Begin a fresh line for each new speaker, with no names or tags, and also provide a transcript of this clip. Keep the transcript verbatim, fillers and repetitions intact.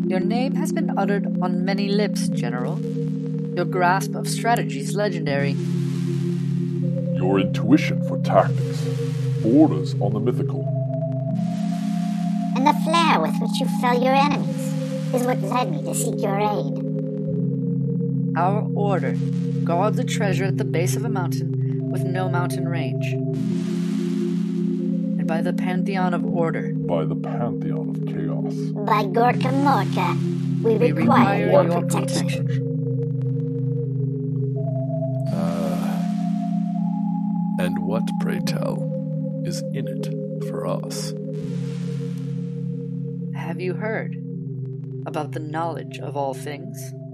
Your name has been uttered on many lips, General. Your grasp of strategy is legendary.
Your intuition for tactics borders on the mythical.
And the flair with which you fell your enemies is what led me to seek your aid.
Our order guards a treasure at the base of a mountain with no mountain range. And by the pantheon of order,
By the pantheon of chaos,
By Gorka Morka, we,
we
require,
require
your,
your
protection.
protection.
Uh, and what, pray tell, is in it for us?
Have you heard about the knowledge of all things?